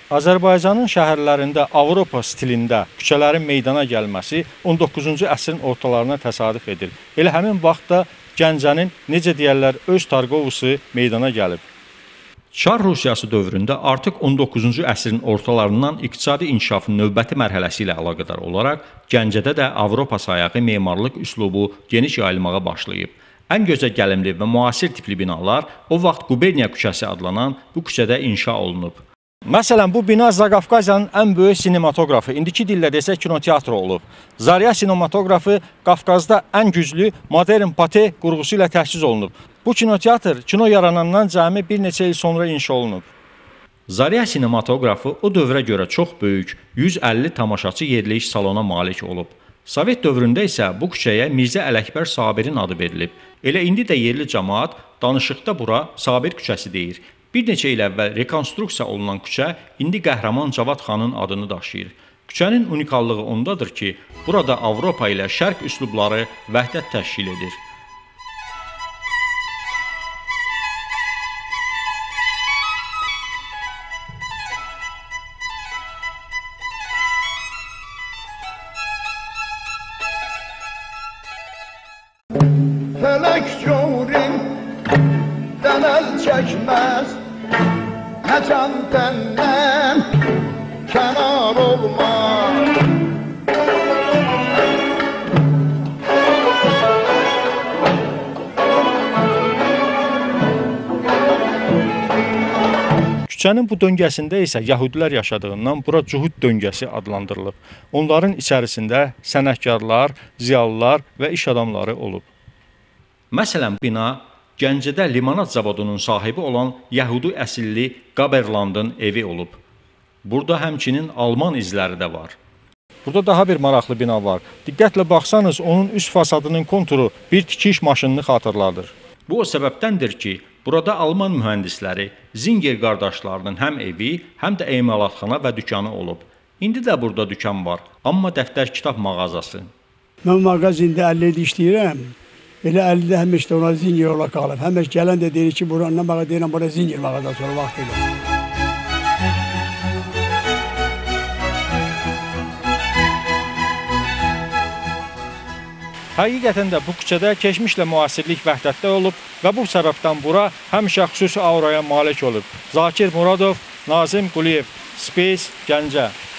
Azərbaycanın şəhərlərində Avropa stilində küçələrin meydana gəlməsi 19-cu əsrin ortalarına təsadüf edir. Elə həmin vaxtda Gəncənin, necə deyərlər, öz Targovusu meydana gəlib. Çar Rusiyası dövründə artıq 19-cu əsrin ortalarından iqtisadi inkişafın növbəti mərhələsi ilə əlaqədar olaraq Gəncədə də Avropa sayağı memarlıq üslubu geniş yayılmağa başlayıb. Ən gözəgəlimli və müasir tipli binalar o vaxt Quberniya küçəsi adlanan bu küçədə inşa olunub. Məsələn, bu bina Zaqafqaziyanın ən böyük sinematografı, indiki dillə desək kinoteatrı olub. Zarya sinematoqrafı Qafqazda ən güclü modern pate qurğusu ilə təchiz olunub. Bu kinoteatr kino yaranandan cəmi bir neçə il sonra inşa olunub. Zarya sinematoqrafı o dövrə görə çox böyük, 150 tamaşaçı yerləyiş salona malik olub. Sovet dövründə isə bu küçəyə Mirzə Ələkbər Sabirin adı verilib. Elə indi də yerli cəmaət danışıqda bura Sabir küçəsi deyir. Bir neçə il əvvəl rekonstruksiya olunan küçə indi qəhrəman Cavad xanın adını daşıyır. Küçənin unikallığı ondadır ki, burada Avropa ilə Şərq üslubları vəhdət təşkil edir. Felek coğrin denel çekmez, ne can benden kenar olmaz. Küçənin bu döngəsində isə yəhudilər yaşadığından bura Cuhud döngəsi adlandırılıb. Onların içərisində sənətkarlar, ziyalılar və iş adamları olub. Məsələn, bina Gəncədə limonad zavodunun sahibi olan Yəhudi əsilli Qaberlandın evi olub. Burada həmçinin Alman izləri də var. Burada daha bir maraqlı bina var. Diqqətlə baxsanız, onun üst fasadının konturu bir tikiş maşınını xatırladır. Bu o səbəbdəndir ki, burada Alman mühəndisləri, Zinger qardaşlarının həm evi, həm də emalatxana və dükanı olub. İndi də burada dükan var, amma dəftər kitab mağazası. Mən mağazində 50 il işləyirəm. Elə 50-də həmişə də ona Zinger ola qalıb. Həmişə gələn də deyir ki, buranın nə bağa deyirəm, bura Zinger mağazası olur vaxt ilə. Həqiqətən də bu küçədə keçmişlə müasirlik vəhdətdə olub və bu səbəbdən bura həmişə xüsusi auraya malik olub. Zakir Muradov, Nazim Quliyev, Space, Gəncə.